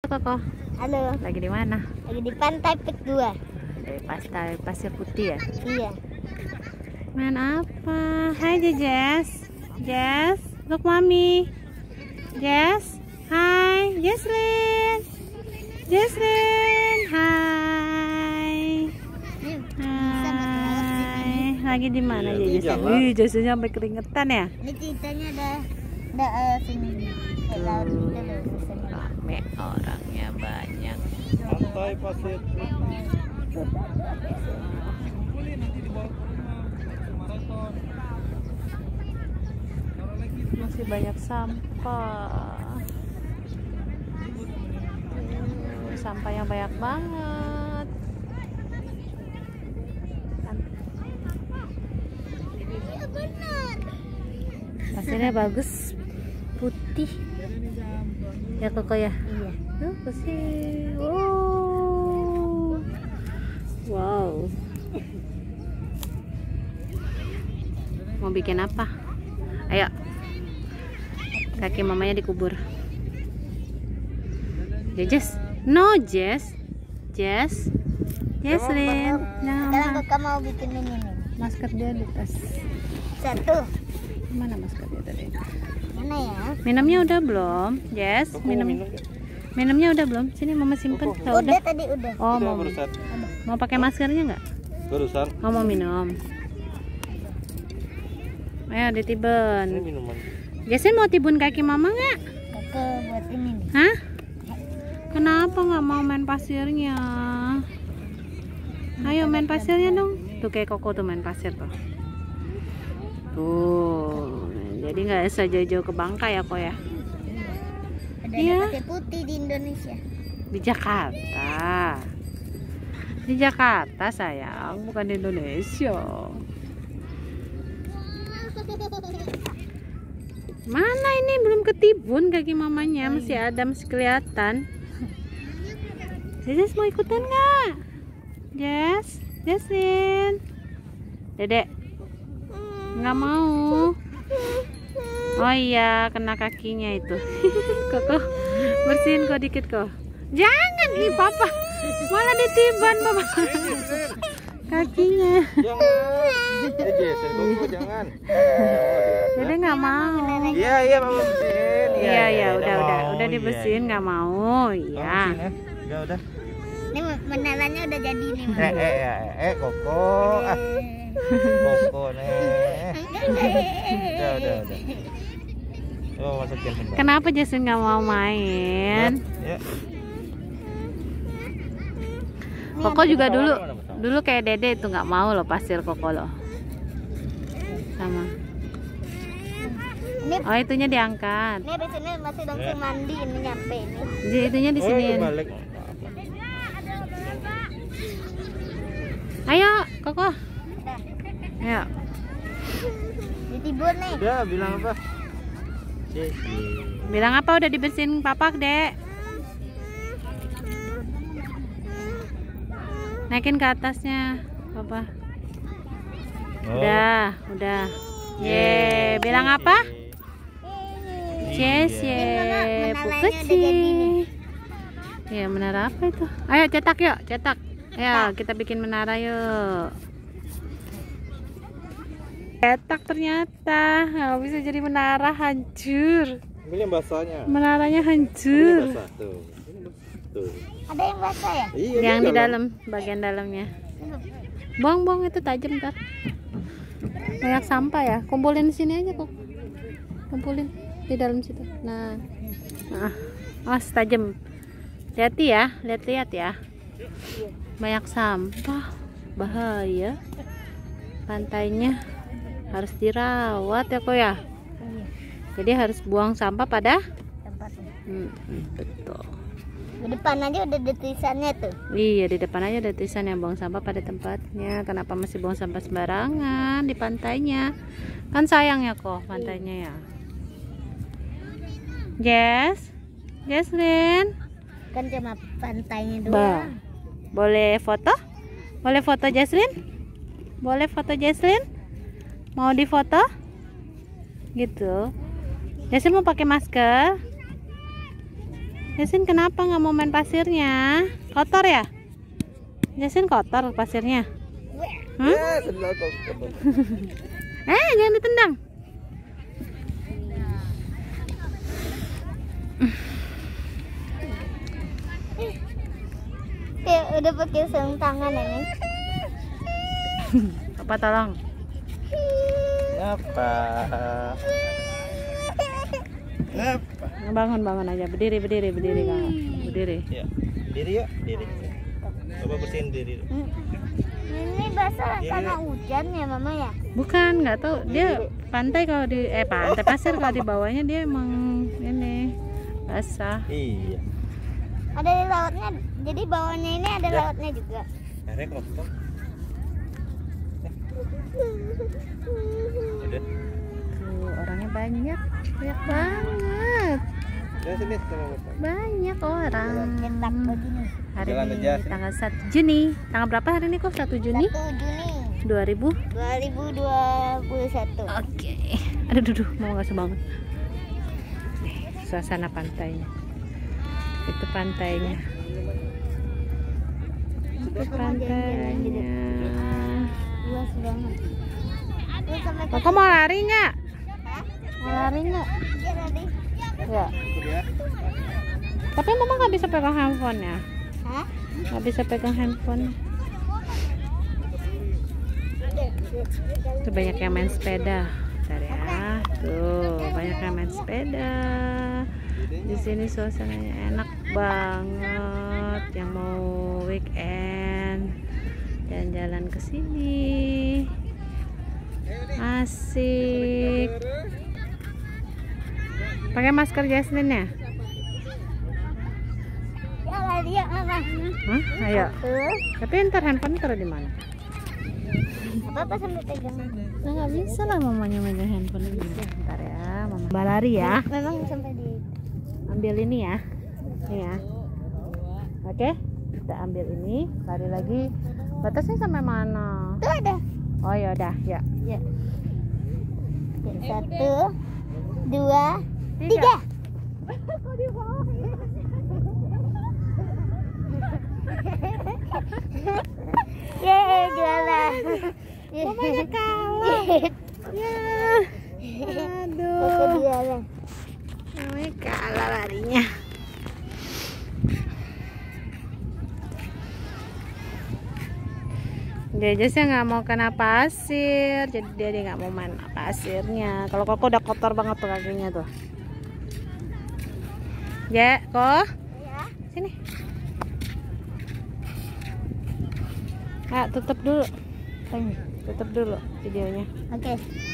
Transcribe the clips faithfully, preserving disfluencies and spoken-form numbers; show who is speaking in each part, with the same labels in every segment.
Speaker 1: tuh Koko?
Speaker 2: Halo.
Speaker 1: Lagi di mana?
Speaker 2: Lagi di pantai Pik dua.
Speaker 1: Di pantai Pasir Putih ya?
Speaker 2: Iya.
Speaker 1: Main apa? Hai Jess. Jess, look mommy. Jess, hai Jesslyn. Jesslyn, hai. Hai. Lagi di mana ya Jess? Wih, Jessnya sampai keringetan ya?
Speaker 2: Ini ceritanya ada ada uh, sini. Laut kita loh.
Speaker 1: Rame orangnya banyak.
Speaker 3: Pantai Pasir Putih.
Speaker 1: Masih banyak sampah. Hmm, sampahnya banyak banget.
Speaker 2: Iya benar.
Speaker 1: Pasirnya bagus, putih. Ya Koko ya?
Speaker 2: Iya.
Speaker 1: Tuh bersih. Wow. Wow. Mau bikin apa? Ayo. Kaki mamanya dikubur. Ya Jess. No Jess. Jess. Jesslyn.
Speaker 2: Sekarang
Speaker 1: Nah,
Speaker 2: kakak mau bikin ini nih.
Speaker 1: masker dia di tas.
Speaker 2: Satu.
Speaker 1: Mana masker dia tadi?
Speaker 2: Mana ya?
Speaker 1: Minumnya udah belum? Jess, minum. Minumnya udah belum? Sini mama simpen. Kalau
Speaker 2: Udah
Speaker 1: udah.
Speaker 2: tadi udah.
Speaker 1: Oh,
Speaker 3: Udah
Speaker 1: mau
Speaker 3: barusan.
Speaker 1: mau pakai maskernya nggak?
Speaker 3: Barusan.
Speaker 1: Oh, mau minum. Ayo
Speaker 3: Ini
Speaker 1: ditiben.
Speaker 3: minuman.
Speaker 1: Jesslyn mau tibun kaki mama nggak?
Speaker 2: Kakak buat ini nih.
Speaker 1: Hah? Kenapa nggak mau main pasirnya? Ayo main pasirnya dong. Tuh kayak Koko tuh main pasir tuh. Tuh. Jadi nggak usah jauh-jauh ke Bangka ya kok ya?
Speaker 2: Ada
Speaker 1: Iya.
Speaker 2: pasir putih di Indonesia.
Speaker 1: Di Jakarta. Di Jakarta sayang, bukan di Indonesia. Mana ini belum ketibun kaki mamanya, masih ada, masih kelihatan. Jess mau ikutan nggak? Jess, Jesslyn, Dedek, nggak mau. Oh iya, kena kakinya itu. Koko, bersihin kok dikit kok. Jangan nih papa, malah ditiban papa. Kakinya.
Speaker 3: Jangan. Eh Jess, Koko jangan.
Speaker 1: Dede nggak mau.
Speaker 3: Iya iya mama bersihin.
Speaker 1: Iya iya, udah
Speaker 3: mau.
Speaker 1: udah udah
Speaker 3: Iya,
Speaker 1: dibersihin
Speaker 3: iya.
Speaker 1: nggak mau.
Speaker 3: Mama
Speaker 1: Iya.
Speaker 3: bersihin, ya. Ya udah.
Speaker 2: Ini menaranya udah jadi nih. Mas.
Speaker 3: Eh eh eh eh Koko. Ah, Koko nih. Udah udah udah. Oh, masukin bentar.
Speaker 1: Kenapa Jason nggak mau main?
Speaker 3: Ya.
Speaker 1: Koko juga dulu dulu kayak Dede itu nggak mau loh pasir Koko loh. Sama.
Speaker 2: Ini
Speaker 1: Oh itunya diangkat.
Speaker 2: ini habis ini masih langsung mandi ini nyampe ini.
Speaker 1: Jadi itunya di
Speaker 3: Oh,
Speaker 1: sini.
Speaker 3: itu balik.
Speaker 1: Ayo Koko.
Speaker 2: Udah.
Speaker 1: Ayo.
Speaker 2: Ditibun nih.
Speaker 3: Udah bilang apa? Jess.
Speaker 1: Bilang apa udah dibersihin papa Dek? Naikin ke atasnya papa.
Speaker 3: Oh.
Speaker 1: Udah, udah. Ye, bilang apa? Yes, ye,
Speaker 2: Menaranya udah
Speaker 1: kecil.
Speaker 2: jadi nih.
Speaker 1: Ya, menara apa itu? Ayo cetak yuk, cetak. Ya, kita bikin menara yuk. Cetak ternyata. Nggak bisa jadi menara, hancur.
Speaker 3: Ambil yang basahnya.
Speaker 1: Menaranya
Speaker 3: Ambil yang
Speaker 1: hancur.
Speaker 3: basah tuh. Ini basah, tuh.
Speaker 2: Ada yang basah ya?
Speaker 3: Iya,
Speaker 1: Yang di dalam, bagian dalamnya. Buang-buang itu tajam ntar. Banyak sampah ya. Kumpulin di sini aja kok. Kumpulin di dalam situ. Nah, nah, awas tajam. Hati-hati ya, lihat-lihat ya. Banyak sampah, bahaya. Pantainya harus dirawat ya kok ya. Jadi harus buang sampah pada
Speaker 2: Tempatnya.
Speaker 1: hmm, betul.
Speaker 2: Di depan aja udah ada tulisannya tuh.
Speaker 1: Iya, di depan aja ada tulisan yang buang sampah pada tempatnya. Kenapa masih buang sampah sembarangan di pantainya? Kan sayang ya kok pantainya ya. Jess, Jesslyn,
Speaker 2: Kan cuma pantainya
Speaker 1: Ba.
Speaker 2: doang.
Speaker 1: boleh foto? Boleh foto Jesslyn? Boleh foto Jesslyn? Mau difoto? Gitu. Jesslyn mau pakai masker? Yasin kenapa nggak mau main pasirnya? Kotor ya? Yasin kotor pasirnya. Hmm?
Speaker 3: Ya, sendal kotor.
Speaker 1: Eh, jangan ditendang.
Speaker 2: Ya, udah pakai sarung tangan ini.
Speaker 1: Papa tolong.
Speaker 3: Apa? Apa?
Speaker 1: Bangun bangun aja, berdiri berdiri berdiri kan, berdiri.
Speaker 3: Ya, diri yuk, diri. Coba bersihin diri.
Speaker 2: Ini basah karena hujan ya mama ya.
Speaker 1: Bukan, nggak tahu dia pantai kalau di eh pantai pasir kalau di bawahnya dia emang ini basah.
Speaker 3: Iya.
Speaker 2: Ada di lautnya, jadi bawahnya ini ada
Speaker 3: Ya.
Speaker 2: lautnya juga.
Speaker 3: Airnya kotor. Udah.
Speaker 1: Tuh orangnya banyak, banyak banget,
Speaker 3: Ya sini sama Bapak.
Speaker 1: banyak orang.
Speaker 2: Cetak begini.
Speaker 1: Hari
Speaker 3: Jalan
Speaker 1: ini
Speaker 3: aja, sini.
Speaker 1: tanggal satu Juni, tanggal berapa hari ini kok? satu Juni
Speaker 2: satu Juni
Speaker 1: dua ribu.
Speaker 2: dua ribu dua puluh satu.
Speaker 1: Oke, aduh duh, duh mau nggak sebangun. Nih, suasana pantainya. Itu pantainya. Itu pantainya.
Speaker 2: Luas banget. Terus sampai ke
Speaker 1: Kok mau lari nggak?
Speaker 2: Hah?
Speaker 1: Mau lari nggak?
Speaker 2: Iya tadi.
Speaker 1: Ya. Tapi mama nggak bisa pegang handphone ya?
Speaker 2: Hah?
Speaker 1: Nggak bisa pegang handphone. Tuh banyak yang main sepeda. Bentar ya. Tuh banyak yang main sepeda. Di sini suasananya enak banget. Yang mau weekend jalan-jalan ke sini. Asik. Pakai masker Jasmine ya?
Speaker 2: Ya lari ya mama.
Speaker 1: Hah? Ayo.
Speaker 2: Tuh.
Speaker 1: Tapi ntar handphone taruh di mana?
Speaker 2: Apa apa sampai pegang?
Speaker 1: Nah, nggak bisa lah mamanya megang handphone ini. Bentar ya, mama. Balari ya.
Speaker 2: Memang sampai di.
Speaker 1: Ambil ini ya. Ini ya. Oke, kita ambil ini, lari lagi. Batasnya sampai mana?
Speaker 2: Tuh ada.
Speaker 1: Oh ya udah, ya.
Speaker 2: Ya. Satu, dua, tiga. Yeay, jualan.
Speaker 1: Mamanya kalah. Ya. Aduh.
Speaker 2: Aku jualan.
Speaker 1: Mamanya kalah larinya. Dia aja sih nggak mau kena pasir, jadi dia dia nggak mau main pasirnya. Kalau koko udah kotor banget tuh kakinya tuh. Ya, kok
Speaker 2: Ya.
Speaker 1: sini. Ah, tutup dulu. Teng, tutup dulu videonya.
Speaker 2: Oke.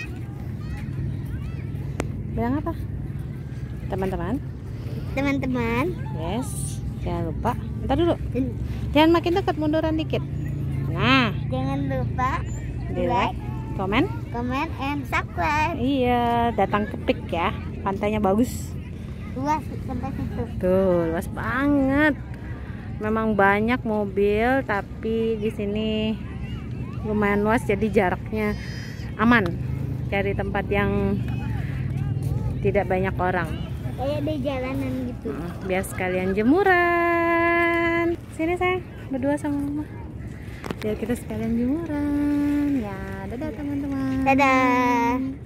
Speaker 1: Bilang apa? Teman-teman.
Speaker 2: Teman-teman,
Speaker 1: Yes, jangan lupa. Ntar dulu. Jangan makin dekat, munduran dikit. Nah,
Speaker 2: jangan lupa
Speaker 1: di like, komen.
Speaker 2: comment, and subscribe.
Speaker 1: Iya, datang ke Pik ya. Pantainya bagus.
Speaker 2: Luas sampai situ.
Speaker 1: Tuh, luas banget. Memang banyak mobil, tapi di sini lumayan luas, jadi jaraknya aman. Cari tempat yang tidak banyak orang.
Speaker 2: Kayak di jalanan gitu.
Speaker 1: Hmm, biar sekalian jemuran. Sini sayang, berdua sama mama. Biar kita sekalian jemuran. Ya, dadah teman-teman.
Speaker 2: Dadah.